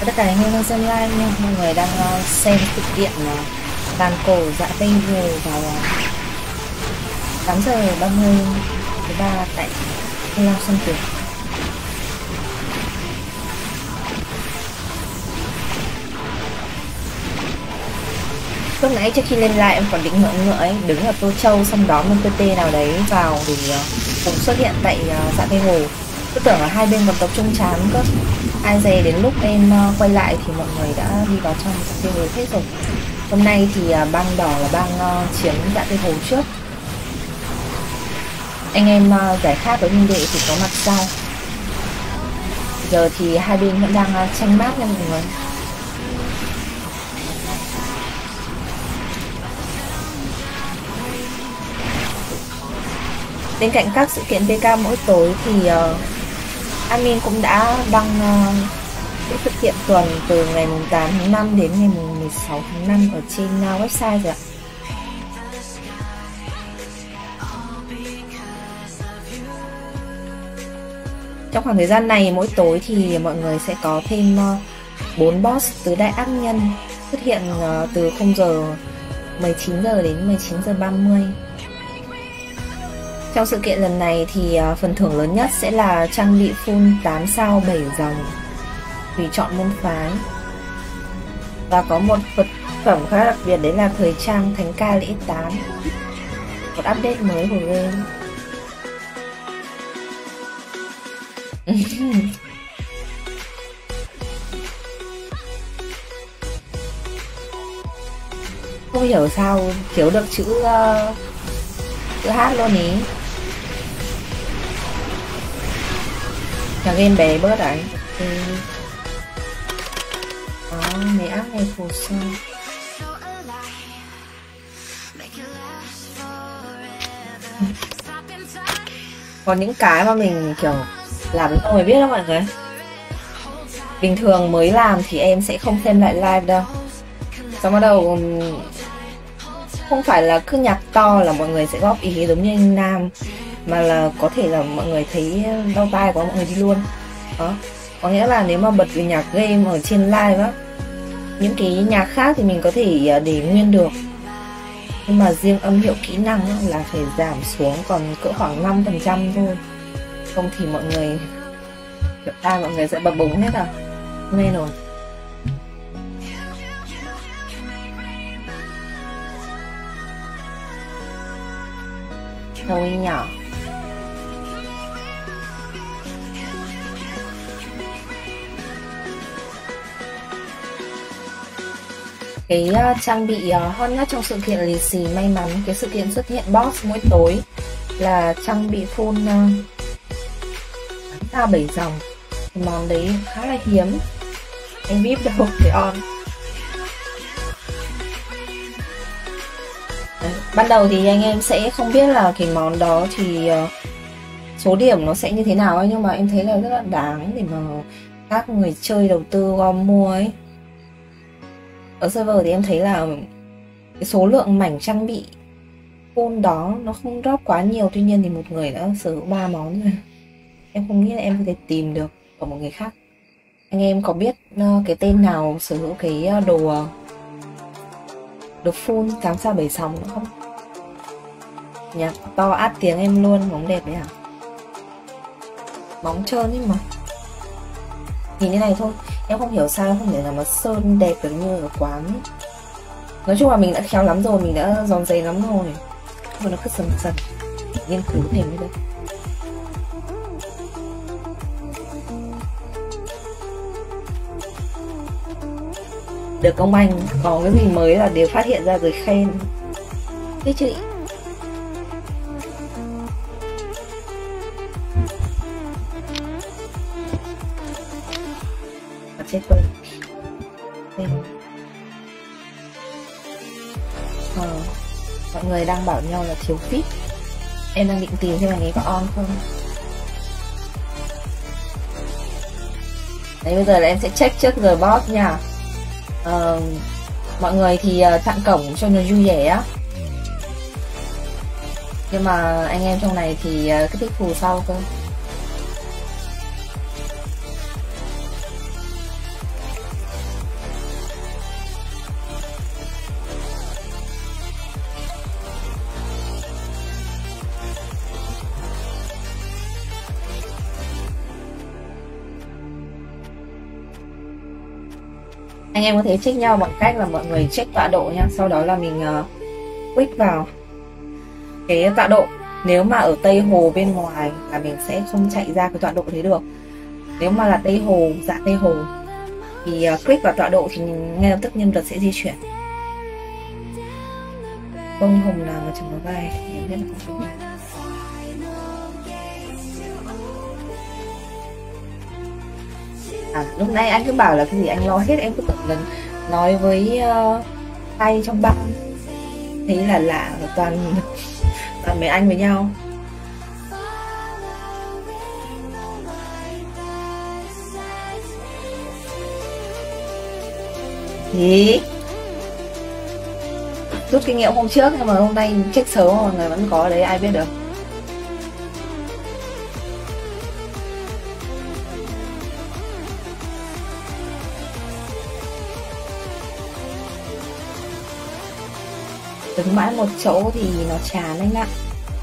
Tất cả anh em đang xem live nha, mọi người đang xem sự kiện đàn cổ dạ Tây Hồ vào 8h30 thứ ba tại Thanh Long Xuân Kiều. Lúc nãy trước khi lên live em còn định ngưỡng ấy, đứng ở Tô Châu xong đón một PT nào đấy vào thì cùng xuất hiện tại dạ Tây Hồ. Cứ tưởng là hai bên còn tập trung chán cơ. Ai dè đến lúc em quay lại thì mọi người đã đi vào trong dạ Tây Hồ hết rồi. Hôm nay thì bang đỏ là bang chiếm dạ Tây Hồ trước. Anh em giải khát với huynh đệ thì có mặt sau. Giờ thì hai bên vẫn đang tranh mát nha mọi người. Bên cạnh các sự kiện PK mỗi tối thì admin cũng đã đăng cái sự kiện tuần từ ngày 8 tháng 5 đến ngày 16 tháng 5 ở trên website rồi ạ. Trong khoảng thời gian này mỗi tối thì mọi người sẽ có thêm 4 boss tứ đại ác nhân xuất hiện từ 0 giờ 19 giờ đến 19 giờ 30. Trong sự kiện lần này thì phần thưởng lớn nhất sẽ là trang bị full 8 sao 7 dòng tùy chọn môn phái. Và có một vật phẩm khá đặc biệt đấy là thời trang Thánh Ca Lễ Tán, một update mới của game. Không hiểu sao thiếu được chữ hát luôn ý. Nhà game bé bớt đấy. Đó, mấy ác này phù sa. Còn những cái mà mình kiểu làm đến rồi biết đó mọi người. Bình thường mới làm thì em sẽ không xem lại live đâu. Xong bắt đầu không phải là cứ nhạc to là mọi người sẽ góp ý giống như anh Nam, mà là có thể là mọi người thấy đau tai quá mọi người đi luôn. Đó, có nghĩa là nếu mà bật về nhạc game ở trên live á, những cái nhạc khác thì mình có thể để nguyên được, nhưng mà riêng âm hiệu kỹ năng là phải giảm xuống còn cỡ khoảng 5% thôi, không thì mọi người tai mọi người sẽ bập bùng hết à. Nghe rồi. Thôi nhỏ. Cái trang bị hot nhất trong sự kiện lì xì may mắn, cái sự kiện xuất hiện boss mỗi tối là trang bị full 7 dòng. Cái món đấy khá là hiếm, anh biết đâu để on. Ban đầu thì anh em sẽ không biết là cái món đó thì số điểm nó sẽ như thế nào ấy, nhưng mà em thấy là rất là đáng để mà các người chơi đầu tư gom mua ấy. Ở server thì em thấy là cái số lượng mảnh trang bị full đó nó không drop quá nhiều, tuy nhiên thì một người đã sở hữu 3 món rồi. Em không nghĩ là em có thể tìm được ở một người khác. Anh em có biết cái tên nào sở hữu cái đồ full 8 sao 7 sóng nữa không? Nhạc to át tiếng em luôn, bóng đẹp đấy à? Bóng trơn ấy mà. Nhìn thế này thôi, em không hiểu sao không thể nào mà sơn đẹp được như ở quán ấy. Nói chung là mình đã khéo lắm rồi, mình đã giòn giấy lắm rồi, mà nó cứ sần sần nghiên cứu thành như thế. Được ông anh, có cái gì mới là đều phát hiện ra rồi khen. Thế chị chết tôi. Mọi người đang bảo nhau là thiếu fit. Em đang định tìm xem là nghe có on không. Đấy, bây giờ là em sẽ check trước giờ boss nha. Mọi người thì chặn cổng cho nó vui vẻ á, nhưng mà anh em trong này thì cứ thích phù sau cơ. Anh em có thể check nhau bằng cách là mọi người check tọa độ nhá, sau đó là mình click vào cái tọa độ. Nếu mà ở Tây Hồ bên ngoài là mình sẽ không chạy ra cái tọa độ đấy được. Nếu mà là Tây Hồ, dạ Tây Hồ thì click vào tọa độ thì ngay lập tức nhân vật sẽ di chuyển. Bông hồng nào mà chẳng có vai, em biết là không biết. À, lúc nãy anh cứ bảo là cái gì anh lo hết, em cứ tưởng lần nói với tay trong băng, thấy là lạ toàn toàn mấy anh với nhau. Gì? Rút kinh nghiệm hôm trước nhưng mà hôm nay check sớm mọi người vẫn có đấy, ai biết được. Đứng mãi một chỗ thì nó chán anh ạ.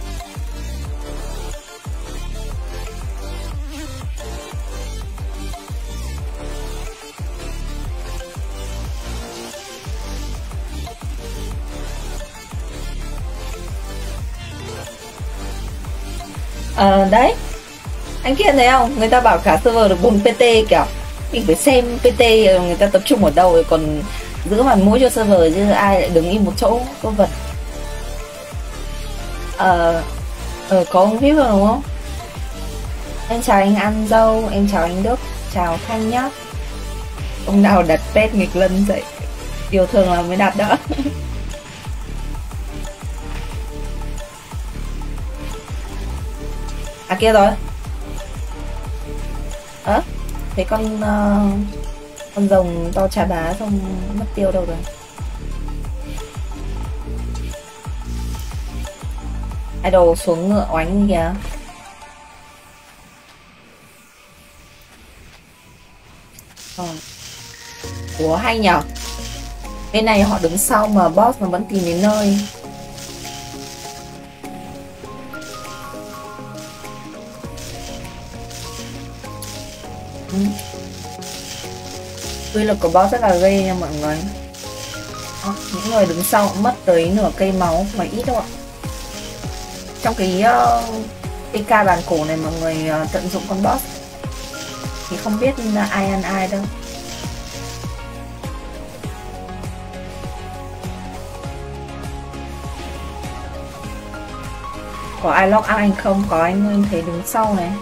Đấy anh Kiên thấy không, người ta bảo cả server được 4 PT, kiểu mình phải xem PT người ta tập trung ở đâu rồi còn giữ mặt mũi cho server chứ ai lại đứng im một chỗ có vật. Có ông VIP rồi đúng không? Em chào anh An Dâu, em chào anh Đức, chào Thanh nhá. Ông nào đặt pet nghịch lân dậy, điều thường là mới đặt đó. À kia rồi. Thấy con rồng to chà bá xong mất tiêu đâu rồi. Idol xuống ngựa oánh kìa. Ủa hay nhở. Bên này họ đứng sau mà boss mà vẫn tìm đến nơi. Quy lực của boss rất là ghê nha mọi người. Những người đứng sau cũng mất tới nửa cây máu, không phải ít đâu ạ. Trong cái PK bàn cổ này mọi người tận dụng con boss thì không biết là ai ăn ai đâu. Có ai lock out anh không? Có anh em thấy đứng sau này.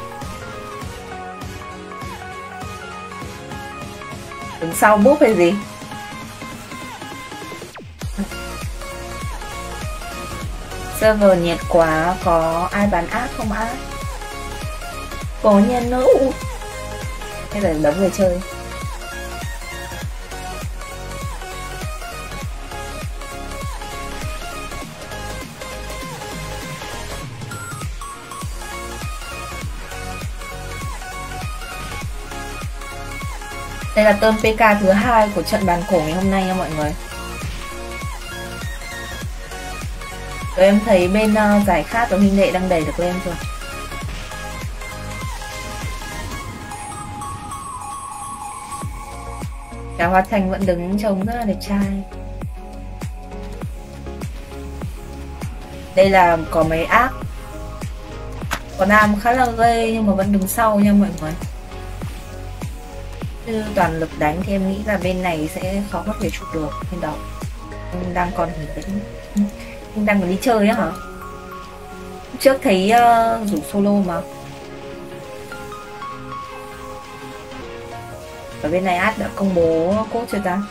Đứng sau búp hay gì? Server nhiệt quá, có ai bán ác không ác? Có nha nữ. Hay là đấm người chơi. Đây là turn PK thứ 2 của trận bàn cổ ngày hôm nay nha mọi người. Rồi em thấy bên giải khát và huynh đệ đang đẩy được lên rồi. Cả Hoa Thành vẫn đứng trông rất là đẹp trai. Đây là có mấy ác. Có nam khá là ghê nhưng mà vẫn đứng sau nha mọi người. Như toàn lực đánh thì em nghĩ là bên này sẽ khó có thể chụp được bên đó. Em đang còn hình tĩnh. Em đang còn đi chơi á hả? Trước thấy rủ solo mà. Ở bên này ad đã công bố code chưa ta?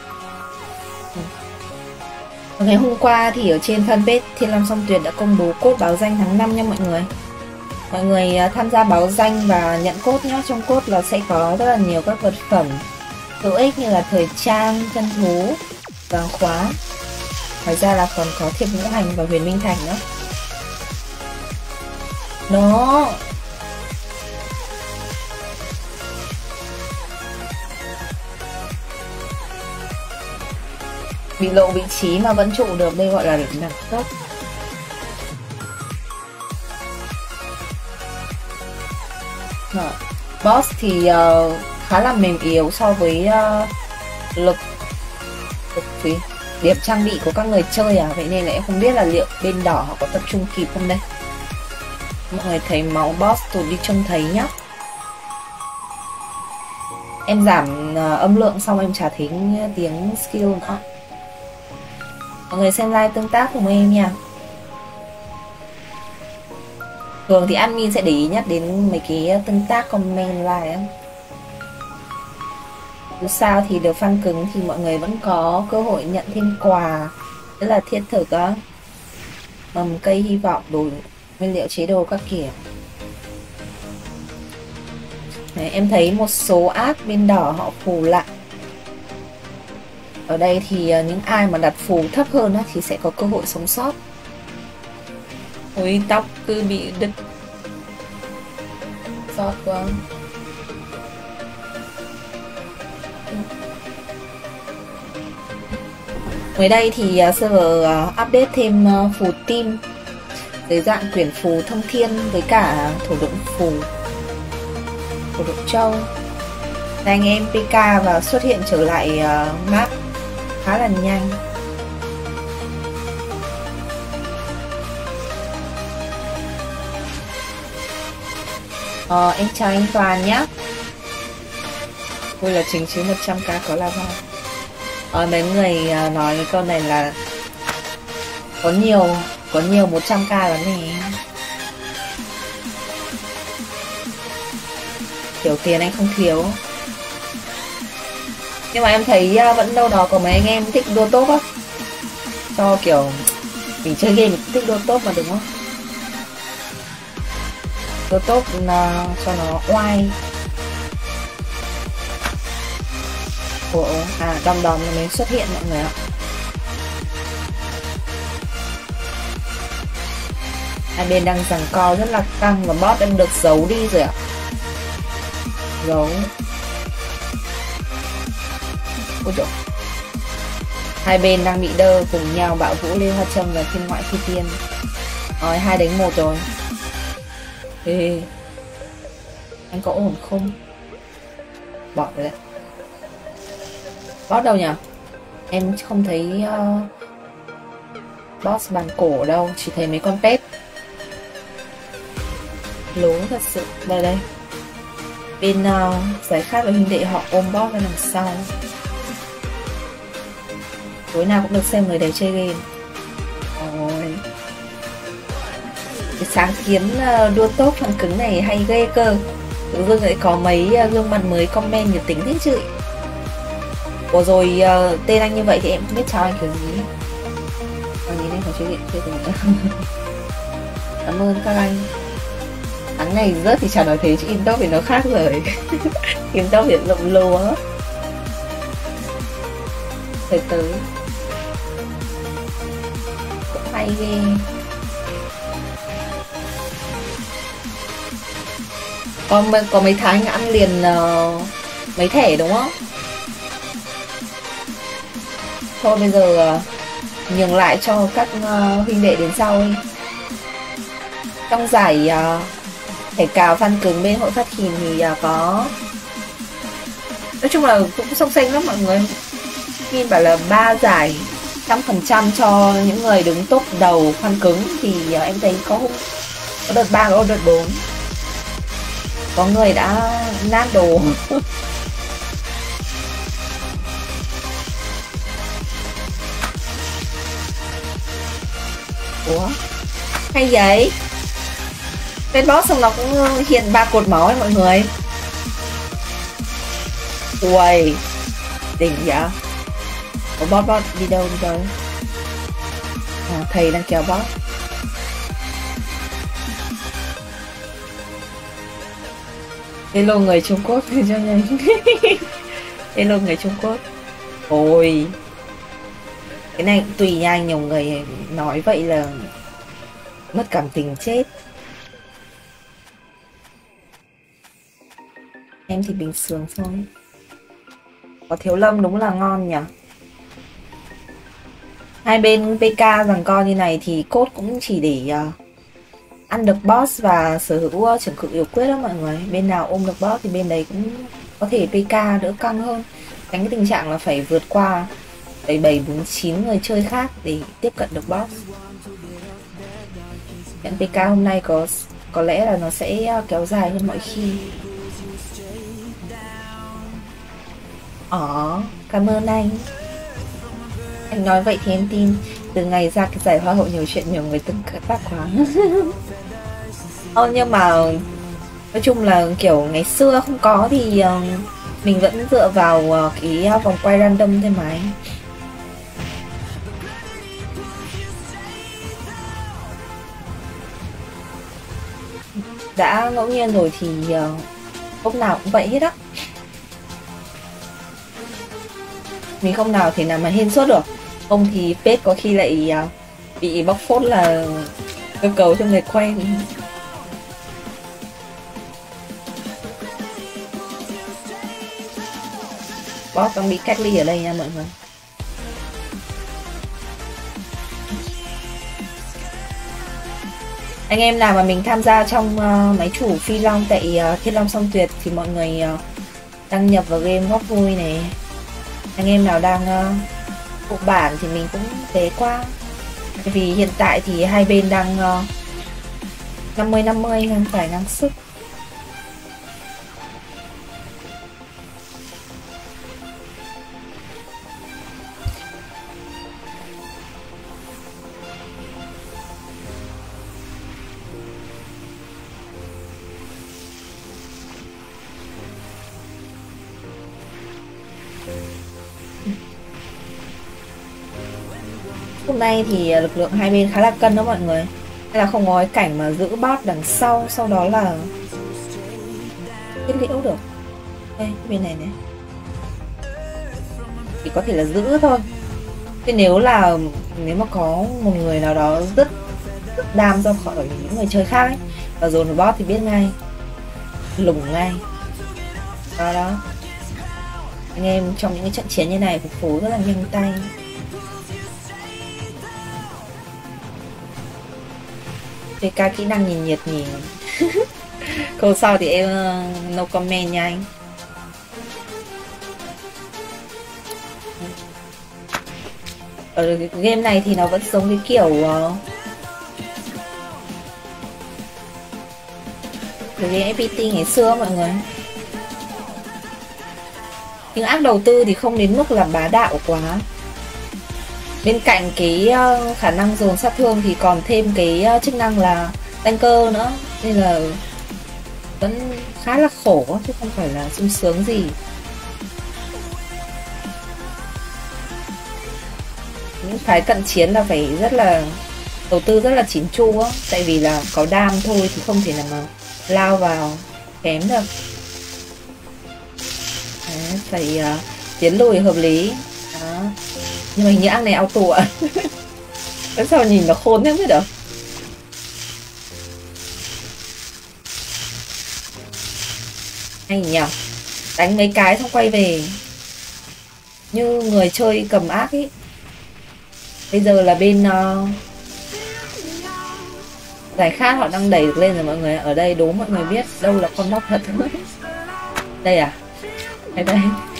Ngày hôm qua thì ở trên fanpage Thiên Long Song Tuyệt đã công bố code báo danh tháng 5 nha mọi người. Mọi người tham gia báo danh và nhận code nhé. Trong code là sẽ có rất là nhiều các vật phẩm hữu ích như là thời trang, chân thú, vàng khóa. Ngoài ra là còn có thiệp ngũ hành và huyền minh thành nữa. Nó bị lộ vị trí mà vẫn trụ được, đây gọi là đẳng cấp. Boss thì khá là mềm yếu so với lực gì? Điểm trang bị của các người chơi à? Vậy nên là em không biết là liệu bên đỏ họ có tập trung kịp không đây. Mọi người thấy máu boss tụt đi trông thấy nhá. Em giảm âm lượng xong em chả thấy tiếng skill nữa. Mọi người xem live tương tác cùng em nha. Thường thì admin sẽ để ý nhất đến mấy cái tương tác comment live ấy. Dù sao thì được fan cứng thì mọi người vẫn có cơ hội nhận thêm quà rất là thiết thực á. Mầm cây hy vọng, đồ nguyên liệu chế đồ các kiểu. Đấy, em thấy một số app bên đỏ họ phù lại. Ở đây thì những ai mà đặt phù thấp hơn á, thì sẽ có cơ hội sống sót. Ôi tóc cứ bị đứt. Sót quá. Mới đây thì server update thêm phù team dưới dạng quyển phù thông thiên với cả thổ độn phù, thổ độn châu. Anh em PK và xuất hiện trở lại map khá là nhanh. Em chào anh Toàn nhé. Ôi là chính chứ 100k có lava. Mấy người nói cái câu này là có nhiều 100k lắm nè. Kiểu tiền anh không thiếu. Nhưng mà em thấy vẫn đâu đó có mấy anh em thích đua top á. Cho kiểu mình chơi game thích đua top mà đúng không? Đua top cho nó oai. Ủa, đom đóm nó mới xuất hiện mọi người ạ. Hai bên đang giằng co rất là căng và bot đang được giấu đi rồi ạ. Giấu. Ôi trời. Hai bên đang bị đơ cùng nhau bạo vũ Lê Hoa Trâm và Thiên Ngoại Phi Tiên. Rồi 2-1 rồi. Ê, anh có ổn không? Bỏ rồi đấy. Boss đâu nhỉ? Em không thấy boss bàn cổ ở đâu, chỉ thấy mấy con pet. Lố thật sự. Đây đây. Bên giải khát và huynh đệ họ ôm boss ra đằng sau. Tối nào cũng được xem người đấy chơi game. Ôi. Cái sáng kiến đua top phần cứng này hay ghê cơ. Tự dưng lại có mấy gương mặt mới comment nhiệt tính thế chứ. Ủa rồi tên anh như vậy thì em không biết chào anh kiểu gì. Nhìn em phải chơi điện chơi từ nữa. Cảm ơn các anh. Tháng này rớt thì chả nói thế chứ in top thì nó khác rồi. In top thì rộng lúa. Thời tới cũng hay ghê. Có mấy tháng anh ăn liền mấy thẻ đúng không? Thôi bây giờ nhường lại cho các huynh đệ đến sau đi. Trong giải thẻ cào fan cứng bên hội phát thìn thì có, nói chung là cũng song xanh lắm mọi người. Nhìn bảo là 3 giải 100% cho những người đứng top đầu fan cứng thì em thấy có đợt 3 có đợt 4. Có người đã nát đồ. Ủa? Hay vậy? Tên boss xong nó cũng hiện 3 cột máu ấy mọi người. Ui, đỉnh vậy? Ủa boss đi đâu đi đâu? Thầy đang kéo boss. Hello người Trung Quốc cho nhanh. Hello người Trung Quốc. Ôi, cái này cũng tùy nha, nhiều người nói vậy là mất cảm tình chết. Em thì bình thường thôi. Có Thiếu Lâm đúng là ngon nhỉ. Hai bên PK giằng co như này thì code cũng chỉ để ăn được boss và sở hữu trưởng cự yếu quyết đó mọi người. Bên nào ôm được boss thì bên đấy cũng có thể PK đỡ căng hơn. Tránh cái tình trạng là phải vượt qua 7749 người chơi khác để tiếp cận được boss. Nhận PK hôm nay có lẽ là nó sẽ kéo dài hơn mọi khi. Cảm ơn anh. Anh nói vậy thì em tin. Từ ngày ra cái giải hoa hậu nhiều chuyện nhiều người từng tác quá. Nhưng mà nói chung là kiểu ngày xưa không có thì mình vẫn dựa vào cái vòng quay random thôi mà anh. Đã ngẫu nhiên rồi thì lúc nào cũng vậy hết á. Mình không nào thể nào mà hên suốt được. Không thì page có khi lại bị bóc phốt là yêu cầu cho người quen. Boss đang bị cách ly ở đây nha mọi người. Anh em nào mà mình tham gia trong máy chủ Phi Long tại Thiên Long Song Tuyệt thì mọi người đăng nhập vào game góp vui này. Anh em nào đang phụ bản thì mình cũng tế qua. Vì hiện tại thì hai bên đang 50-50 ngang phải ngang sức. Hôm nay thì lực lượng hai bên khá là cân đó mọi người. Hay là không có cái cảnh mà giữ boss đằng sau đó là kết liễu được. Đây, bên này này thì có thể là giữ thôi. Thế nếu mà có một người nào đó rất đam ra khỏi những người chơi khác ấy, và dồn vào boss thì biết ngay, lủng ngay. Đó. Anh em trong những cái trận chiến như này phục phố rất là nhanh tay. PK kỹ năng nhìn nhiệt nhỉ. Câu sau thì em no comment nha anh. Ở game này thì nó vẫn giống cái kiểu cái game FPT ngày xưa mọi người. Nhưng ác đầu tư thì không đến mức là bá đạo quá. Bên cạnh cái khả năng dồn sát thương thì còn thêm cái chức năng là tanker nữa. Nên là vẫn khá là khổ chứ không phải là sung sướng gì. Những cái cận chiến là phải rất là đầu tư rất là chỉn chu á. Tại vì là có đam thôi thì không thể nào mà lao vào kém được. Đấy, phải tiến lùi hợp lý. Đó. Nhưng mà hình như ác này auto ạ. Tại sao nhìn nó khôn thế không biết được. Anh nhỉ, đánh mấy cái xong quay về như người chơi cầm ác ý. Bây giờ là bên giải khác họ đang đẩy được lên rồi mọi người. Ở đây đố mọi người biết đâu là con móc thật. Đây à? Đây.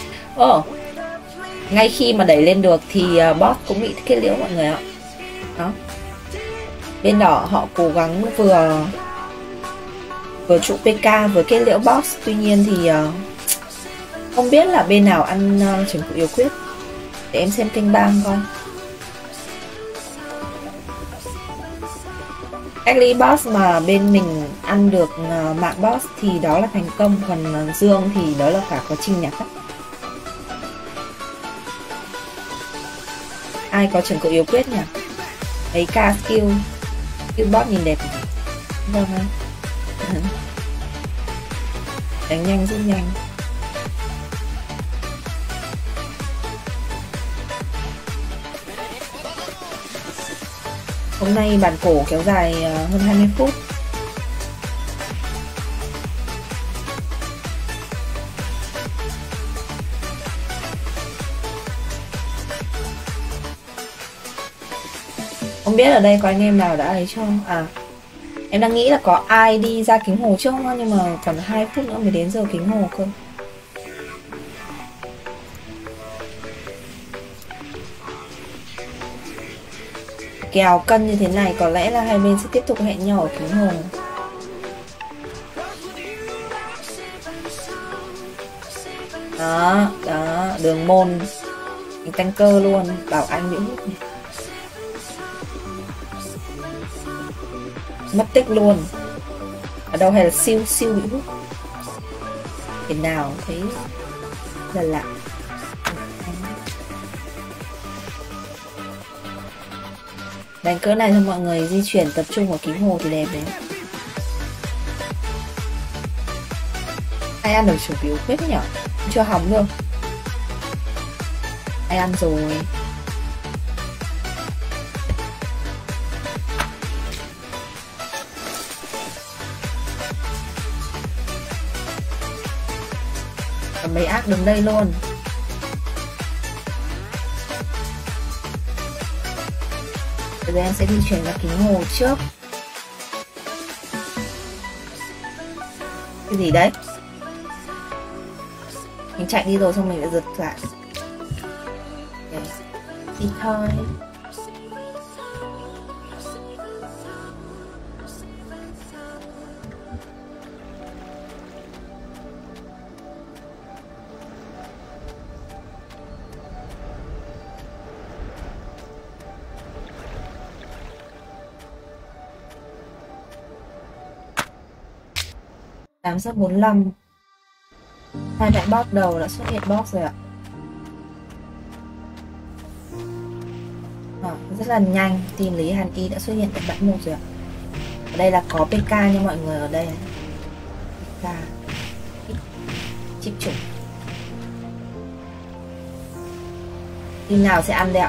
Ngay khi mà đẩy lên được thì boss cũng bị kết liễu mọi người ạ. Đó. Bên đỏ họ cố gắng vừa trụ PK vừa kết liễu boss. Tuy nhiên thì không biết là bên nào ăn trường phụ yếu quyết. Để em xem kênh bang coi. Actually boss mà bên mình ăn được mạng boss thì đó là thành công. Còn Dương thì đó là cả quá trình nhặt. Ai có trường cự yếu quyết nhỉ? Thấy ca skill boss nhìn đẹp. Vâng ạ. Đánh nhanh rất nhanh. Hôm nay bản cổ kéo dài hơn 20 phút. Không biết ở đây có anh em nào đã ấy không? À, em đang nghĩ là có ai đi ra kính hồ trước không? Nhưng mà còn 2 phút nữa mới đến giờ kính hồ cơ. kèo cân như thế này có lẽ là hai bên sẽ tiếp tục hẹn nhau ở kính hồ. Đó, đường môn anh tăng cơ luôn, bảo anh bị hút mất tích luôn. Ở đâu hay là siêu siêu bị hút thế nào thấy là lạ. Đánh cỡ này cho mọi người di chuyển tập trung vào kính hồ thì đẹp đấy. Ai ăn được chủ yếu phết nhỉ? Chưa hóng được. Ai ăn rồi. Còn mấy ác đứng đây luôn. Bây giờ em sẽ di chuyển ra kính hồ trước. Cái gì đấy? Mình chạy đi rồi xong mình lại giật lại. Đi thôi. Tám giấc 45. Hai đại boss đầu đã xuất hiện boss rồi ạ. Rất là nhanh, team Lý Hàn Y đã xuất hiện tại bãi 1 rồi ạ. Ở đây là có PK nha mọi người, ở đây PK chip chủng. Team nào sẽ ăn đây ạ?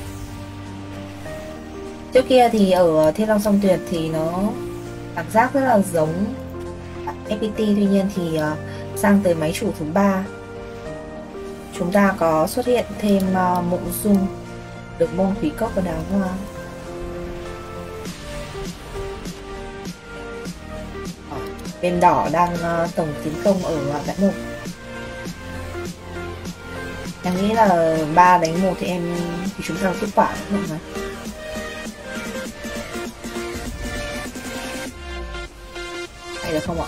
Trước kia thì ở Thiên Long Song Tuyệt thì nó cảm giác rất là giống FPT, tuy nhiên thì sang tới máy chủ thứ 3 chúng ta có xuất hiện thêm Mộ Dung, được môn Thủy Cốc và Đào Hoa. Bên đỏ đang tổng tiến công ở đại 1. Em nghĩ là 3 đánh 1 thì chúng ta có kết quả mọi người. Hay được không ạ?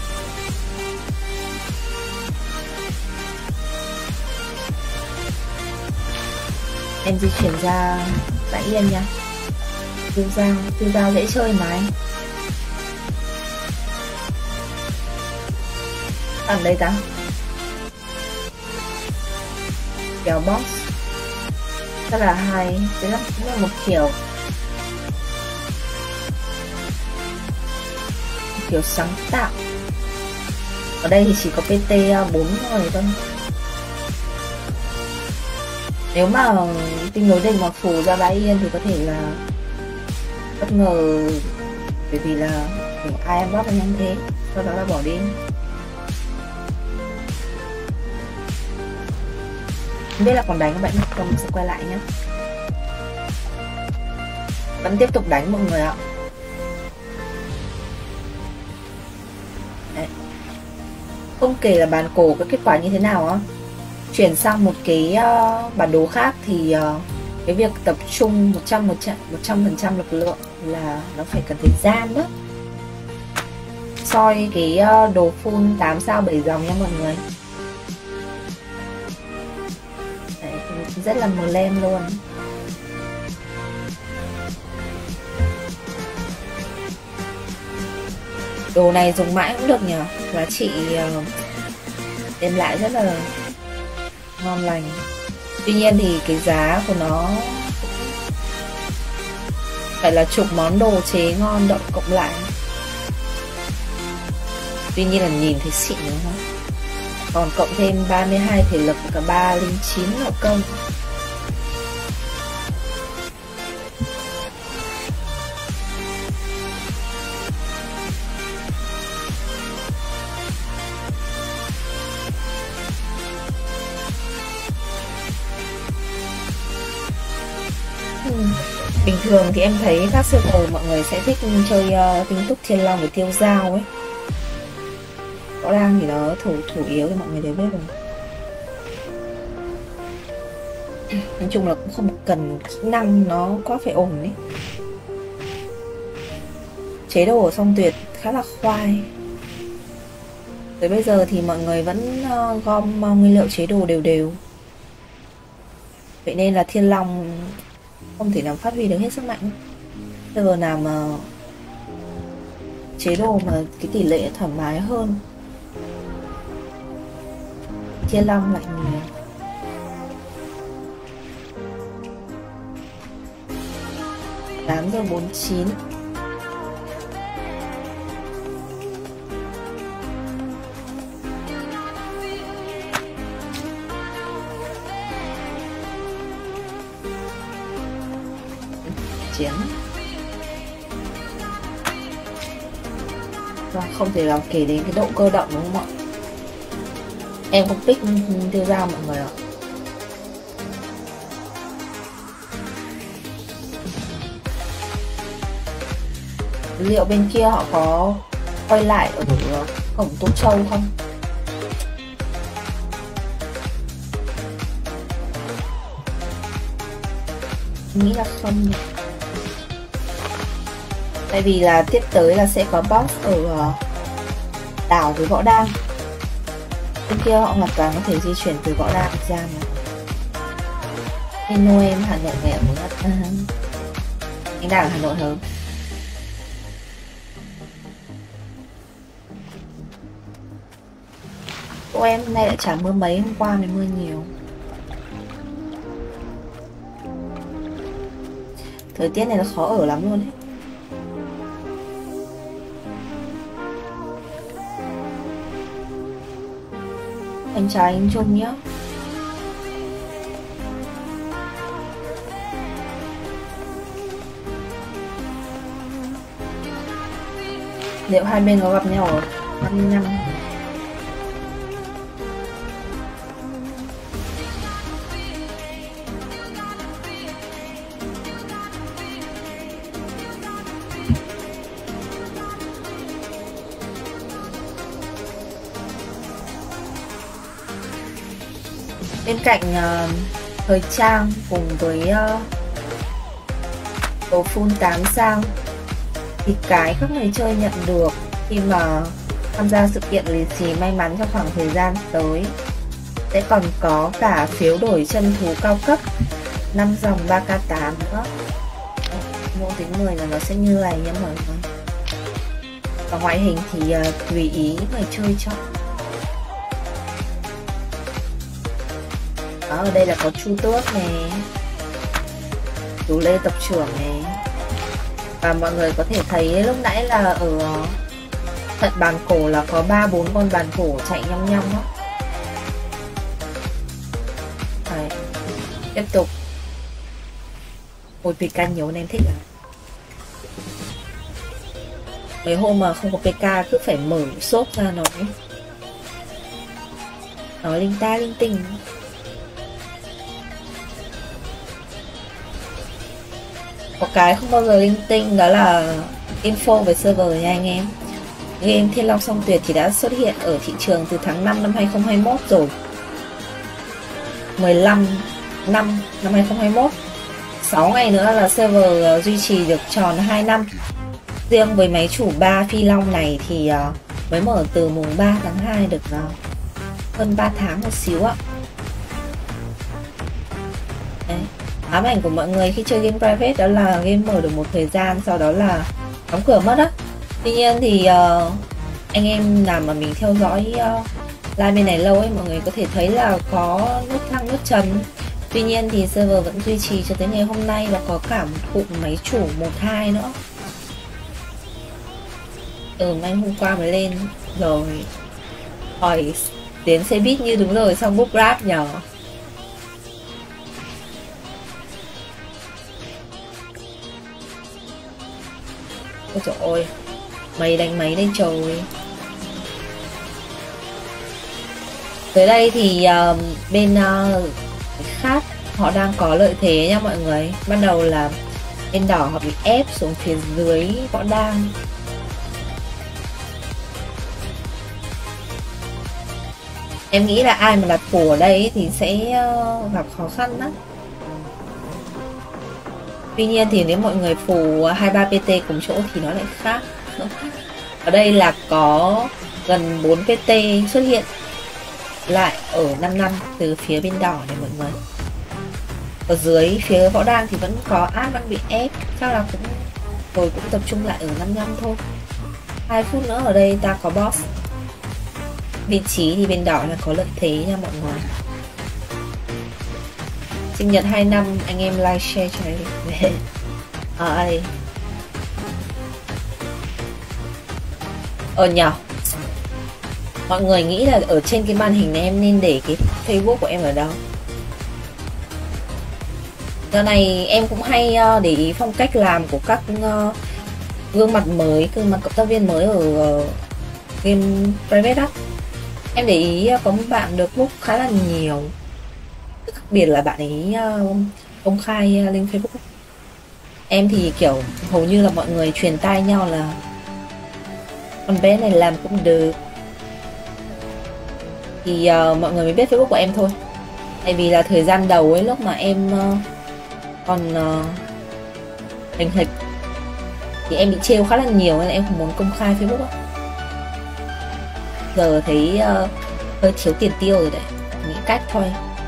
Em di chuyển ra Bãi Yên nha. Tiêu Dao dễ chơi mà anh. Ở đây ta kéo box rất là hay. Đấy là cũng là một kiểu sáng tạo. Ở đây thì chỉ có PT 4 người thôi. Nếu mà tinh đối đình mà phủ ra Bãi Yên thì có thể là bất ngờ, bởi vì là ai em bóp nhanh thế, sau đó là bỏ đi. Không biết là còn đánh các bạn không, sẽ quay lại nhé. Vẫn tiếp tục đánh mọi người ạ. Đấy. Không kể là bàn cổ có kết quả như thế nào á. Chuyển sang một cái bản đồ khác thì cái việc tập trung 100% lực lượng là nó phải cần thời gian đó. Soi cái đồ full 8 sao 7 dòng nha mọi người. Đấy, rất là mờ lem luôn. Đồ này dùng mãi cũng được nhờ, giá trị đem lại rất là ngon lành. Tuy nhiên thì cái giá của nó phải là chục món đồ chế ngon đậm cộng lại. Tuy nhiên là nhìn thấy xịn đúng không? Còn cộng thêm 32 thể lực và cả 309 nội công. Bình thường thì em thấy các server mọi người sẽ thích chơi tinh túc thiên long với tiêu dao ấy. Rõ ràng thì nó thủ yếu thì mọi người đều biết rồi. Nói chung là cũng không cần kỹ năng nó quá phải ổn đấy. Chế độ ở Song Tuyệt khá là khoai. Tới bây giờ thì mọi người vẫn gom nguyên liệu chế đồ đều đều. Vậy nên là Thiên Long không thể nào phát huy được hết sức mạnh. Giờ nào mà chế độ mà cái tỷ lệ thoải mái hơn, Thiên Long lại nhiều. Tám giờ 49. Chiến và không thể nào kể đến cái độ cơ động đúng không ạ? Em không pick đưa ra mọi người ạ. Liệu bên kia họ có quay lại ở cổng Tô Châu không? Nghĩ là không. Tại vì là tiếp tới là sẽ có boss ở đảo với Võ Đang. Bên kia họ hoàn toàn có thể di chuyển từ Võ Đang ra mà. Nên Noel Hà Nội mẹ muốn anh đang ở Hà Nội hơn. Cô em hôm nay lại chả mưa mấy, hôm qua mới mưa nhiều. Thời tiết này nó khó ở lắm luôn ấy. Anh chào anh Trung nhé. Liệu hai bên có gặp nhau ở 55? Bên cạnh thời trang cùng với đồ full 8 sao thì cái các người chơi nhận được khi mà tham gia sự kiện lì xì may mắn trong khoảng thời gian tới sẽ còn có cả phiếu đổi chân thú cao cấp 5 dòng 3k8 nữa. Mua tính 10 là nó sẽ như này nha mọi người. Và ngoại hình thì tùy ý người chơi chọn. Đó, ở đây là có Chu Tước này, Tú Lê tộc trưởng này. Và mọi người có thể thấy lúc nãy là ở tận bàn cổ là có 3-4 con bàn cổ chạy nhong nhong đó. Đấy. Tiếp tục. Ôi PK nhiều nên thích à. Mấy hôm mà không có PK cứ phải mở shop ra nói linh ta linh tinh. Có cái không bao giờ linh tinh đó là info về server nha anh em. Game Thiên Long Song Tuyệt thì đã xuất hiện ở thị trường từ tháng 5 năm 2021 rồi. 15 năm 2021. 6 ngày nữa là server duy trì được tròn 2 năm. Riêng với máy chủ 3 Phi Long này thì mới mở từ mùng 3 tháng 2 được hơn 3 tháng một xíu ạ. Đấy. Ám ảnh của mọi người khi chơi game private đó là game mở được một thời gian sau đó là đóng cửa mất á. Tuy nhiên thì anh em nào mà mình theo dõi live bên này lâu ấy, mọi người có thể thấy là có nút thăng nút trầm. Tuy nhiên thì server vẫn duy trì cho tới ngày hôm nay và có cả một cụm máy chủ 1-2 nữa. Anh hôm qua mới lên rồi hỏi đến xe buýt như đúng rồi, xong book Grab nhờ. Ôi trời ơi, máy đánh máy đây trời. Tới đây thì bên khác họ đang có lợi thế nha mọi người. Ban đầu là bên đỏ họ bị ép xuống phía dưới Võ Đang. Em nghĩ là ai mà đặt phủ ở đây thì sẽ gặp khó khăn đó. Tuy nhiên thì nếu mọi người phủ 23 PT cùng chỗ thì nó lại khác. Ở đây là có gần 4 PT xuất hiện lại ở 5 năm từ phía bên đỏ này mọi người. Ở dưới phía võ đang thì vẫn có áp đang bị ép, chắc là rồi cũng tập trung lại ở 55 thôi. 2 phút nữa ở đây ta có boss. Vị trí thì bên đỏ là có lợi thế nha mọi người. Sinh nhật 2 năm, anh em like share cho em. Ở đây. Nhờ. Mọi người nghĩ là ở trên cái màn hình này em nên để cái Facebook của em ở đâu? Giờ này em cũng hay để ý phong cách làm của các gương mặt mới, gương mặt cộng tác viên mới ở game private á. Em để ý có một bạn được book khá là nhiều, đặc biệt là bạn ấy công khai lên Facebook. Em thì kiểu hầu như là mọi người truyền tai nhau là con bé này làm cũng được, thì mọi người mới biết Facebook của em thôi. Tại vì là thời gian đầu ấy, lúc mà em còn hình hịch thì em bị trêu khá là nhiều nên em không muốn công khai Facebook á. Giờ thấy hơi thiếu tiền tiêu rồi đấy, nghĩ cách thôi.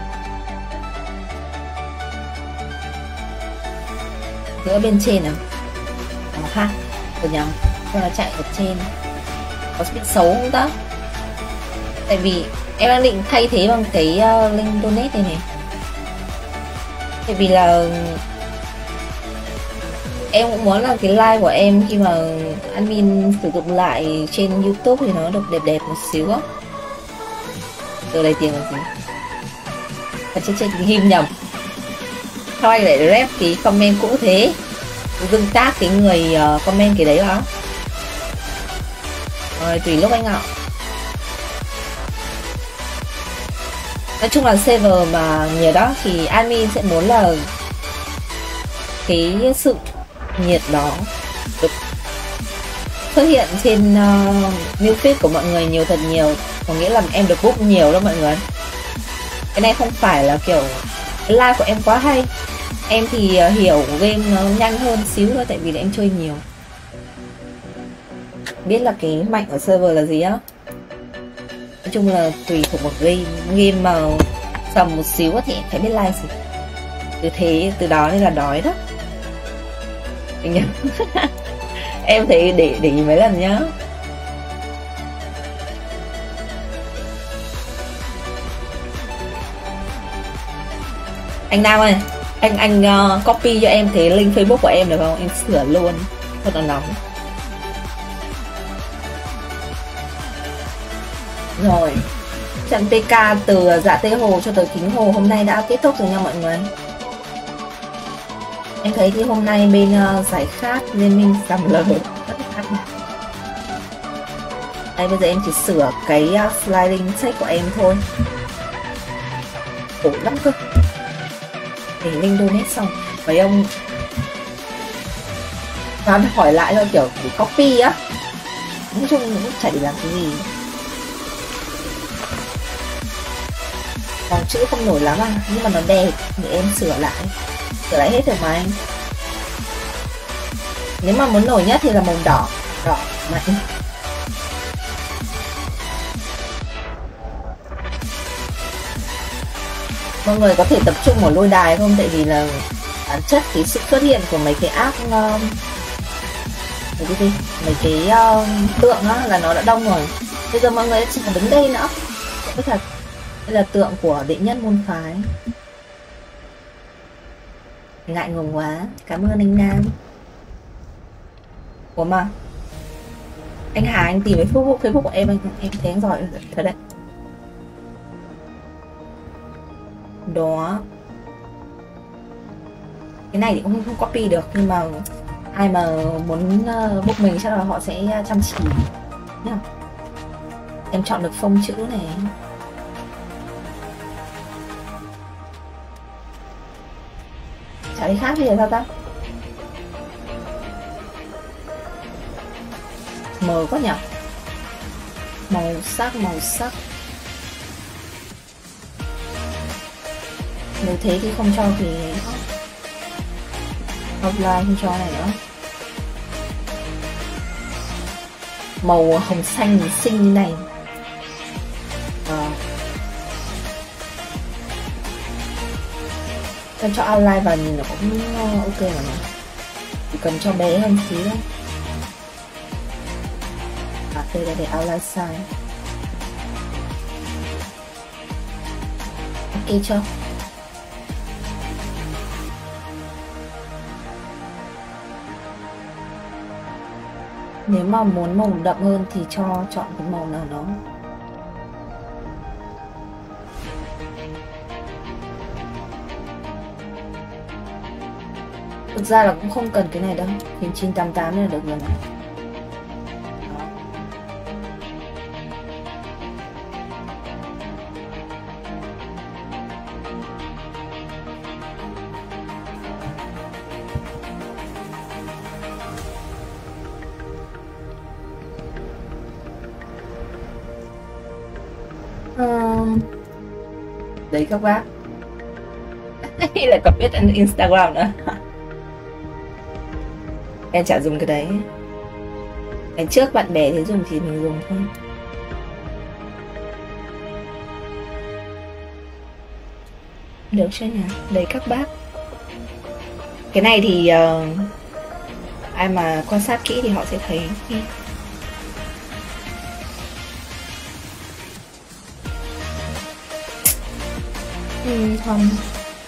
Giữa bên trên nào ha, rồi nhầm cho nó chạy ở trên có bị xấu không ta? Tại vì em đang định thay thế bằng cái link donate này này. Tại vì là em cũng muốn là cái like của em khi mà admin sử dụng lại trên YouTube thì nó được đẹp đẹp một xíu á. Từ đây tiền là gì? Trên ghim nhầm. Sao anh lại rep cái comment cũ thế? Dừng tác cái người comment cái đấy đó. Rồi tùy lúc anh ạ. Nói chung là server mà nhiều đó thì admin sẽ muốn là cái sự nhiệt đó được xuất hiện trên new feed của mọi người nhiều thật nhiều, có nghĩa là em được book nhiều đó mọi người. Cái này không phải là kiểu cái like của em quá hay, em thì hiểu game nó nhanh hơn xíu thôi, tại vì là em chơi nhiều, biết là cái mạnh ở server là gì á. Nói chung là tùy thuộc một game mà sầm một xíu thì em phải biết like gì. Từ đó nên là đói đó. Em thấy để ý mấy lần nhá. Anh Nam ơi, anh copy cho em cái link Facebook của em được không? Em sửa luôn, thật là nóng. Rồi, trận TK từ Dạ Tây Hồ cho tới Kính Hồ hôm nay đã kết thúc rồi nha mọi người. Em thấy thì hôm nay bên giải khát Liên minh Sầm Lờ đây, bây giờ em chỉ sửa cái sliding check của em thôi. Khổ lắm cơ. Để link donate xong mấy ông toàn hỏi lại thôi, kiểu để copy á. Nói chung cũng chả để làm cái gì. Còn chữ không nổi lắm à, nhưng mà nó đẹp để em sửa lại hết rồi mà anh. Nếu mà muốn nổi nhất thì là màu đỏ mạnh. Mọi người có thể tập trung vào lôi đài không? Tại vì là bản chất cái sự xuất hiện của mấy cái app mấy cái tượng á là nó đã đông rồi. Bây giờ mọi người chỉ cần đứng đây nữa. Tức là đây là tượng của đệ nhất môn phái. Ngại ngùng quá. Cảm ơn anh Nam. Ủa mà anh Hà anh tìm cái Facebook của em thấy anh giỏi thật đấy. Đó. Cái này thì cũng không copy được, nhưng mà ai mà muốn book mình chắc là họ sẽ chăm chỉ nhá. Em chọn được phông chữ này. Chả thấy khác gì là sao ta? Mờ quá nhỉ? Màu sắc nếu thế thì không cho thì Offline không cho này nữa. Màu hồng xanh xinh như này. Em cho outline vào nhìn nó cũng ok mà nó. Chỉ cần cho bé hơn tí thôi. Đây là để outline size. Ok chưa? Nếu mà muốn màu đậm hơn thì chọn cái màu nào đó. Thực ra là cũng không cần cái này đâu, 1988 là được rồi này. Đấy các bác. Lại còn biết Instagram nữa. Em chả dùng cái đấy. Ngày trước bạn bè thấy dùng thì mình dùng thôi. Được chưa nhỉ? Đấy các bác. Cái này thì ai mà quan sát kỹ thì họ sẽ thấy. Không.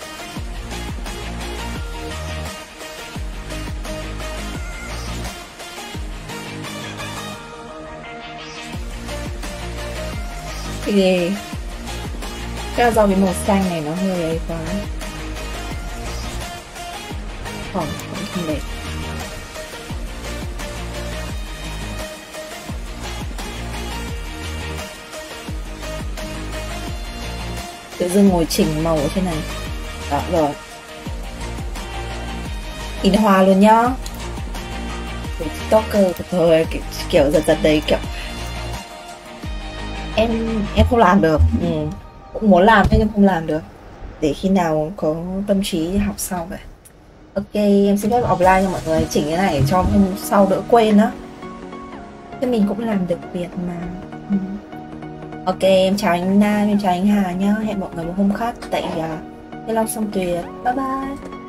Thì chắc là do cái màu xanh này nó hơi ấy quá. Không đẹp. Tự dưng ngồi chỉnh màu ở trên này. Đó rồi. In hoa luôn nhá. TikToker thôi, kiểu giật đấy, kiểu em không làm được. Cũng muốn làm nhưng không làm được. Để khi nào có tâm trí học sau vậy. Ok, em xin phép offline cho mọi người chỉnh cái này cho hôm sau đỡ quên á. Thế mình cũng làm được việc mà. Ok, em chào anh Nam, em chào anh Hà nhá. Hẹn mọi người một hôm khác tại Long Song Tuyệt. Bye bye.